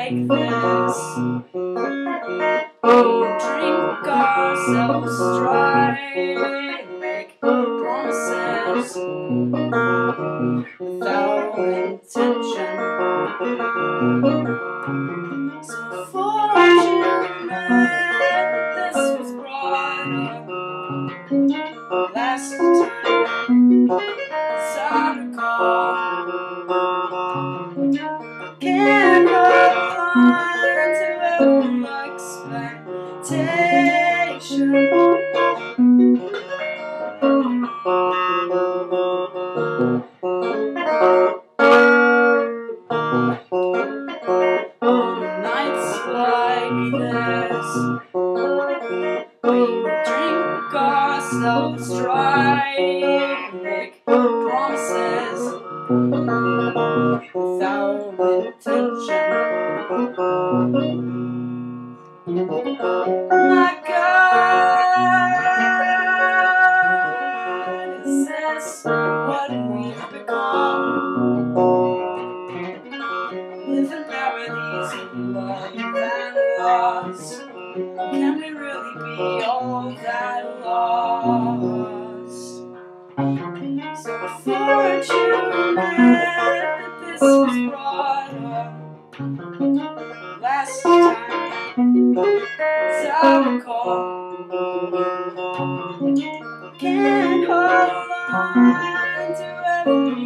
like this. We drink ourselves dry, make promises without intention. So fortunate this was brought up last time, as I recall. Can't hold on to every expectation. On nights like this, we drink ourselves dry, make promises without intention. My God, is this what we've become? Living parodies of love and loss. Can we really be all that lost? So fortunate that this was brought up last time, as I recall. Can't hold on to every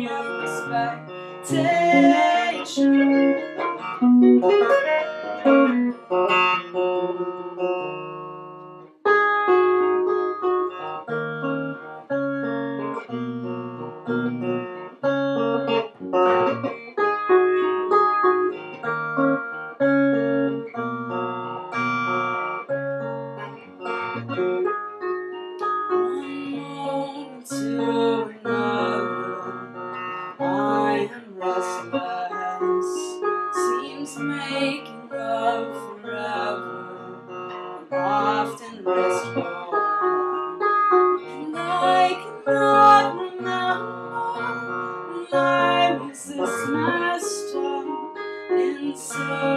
expectation. To another, I am restless. Seems making love forever, often restful. And I cannot remember when I was this messed up inside.